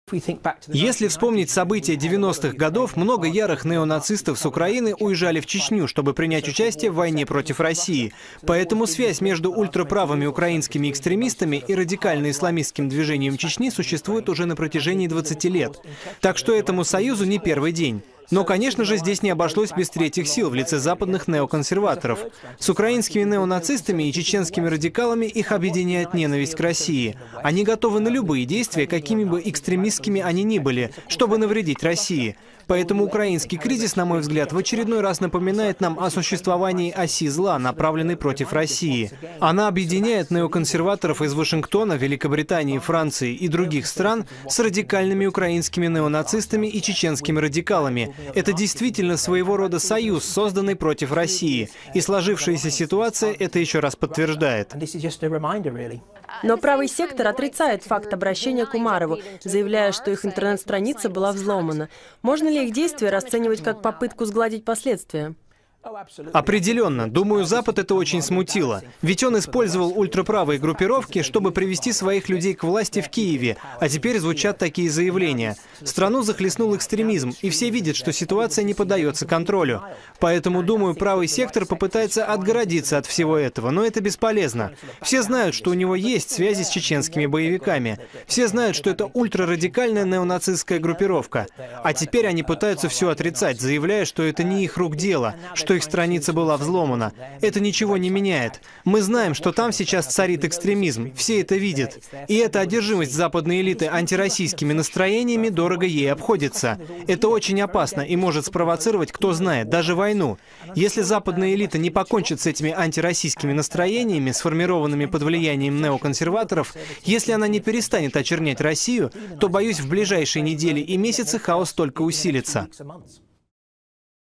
Если вспомнить события 90-х годов, много ярых неонацистов с Украины уезжали в Чечню, чтобы принять участие в войне против России. Поэтому связь между ультраправыми украинскими экстремистами и радикально-исламистским движением Чечни существует уже на протяжении 20 лет. Так что этому союзу не первый день. Но, конечно же, здесь не обошлось без третьих сил в лице западных неоконсерваторов. С украинскими неонацистами и чеченскими радикалами их объединяет ненависть к России. Они готовы на любые действия, какими бы экстремистскими они ни были, чтобы навредить России. Поэтому украинский кризис, на мой взгляд, в очередной раз напоминает нам о существовании оси зла, направленной против России. Она объединяет неоконсерваторов из Вашингтона, Великобритании, Франции и других стран с радикальными украинскими неонацистами и чеченскими радикалами. Это действительно своего рода союз, созданный против России. И сложившаяся ситуация это еще раз подтверждает. Но правый сектор отрицает факт обращения к Умарову, заявляя, что их интернет-страница была взломана. Можно ли их действия расценивать как попытку сгладить последствия? Определенно. Думаю, Запад это очень смутило. Ведь он использовал ультраправые группировки, чтобы привести своих людей к власти в Киеве. А теперь звучат такие заявления. Страну захлестнул экстремизм, и все видят, что ситуация не поддается контролю. Поэтому, думаю, правый сектор попытается отгородиться от всего этого, но это бесполезно. Все знают, что у него есть связи с чеченскими боевиками. Все знают, что это ультрарадикальная неонацистская группировка. А теперь они пытаются все отрицать, заявляя, что это не их рук дело, что их страница была взломана. Это ничего не меняет. Мы знаем, что там сейчас царит экстремизм. Все это видят. И эта одержимость западной элиты антироссийскими настроениями дорого ей обходится. Это очень опасно и может спровоцировать, кто знает, даже войну. Если западная элита не покончит с этими антироссийскими настроениями, сформированными под влиянием неоконсерваторов, если она не перестанет очернять Россию, то, боюсь, в ближайшие недели и месяцы хаос только усилится.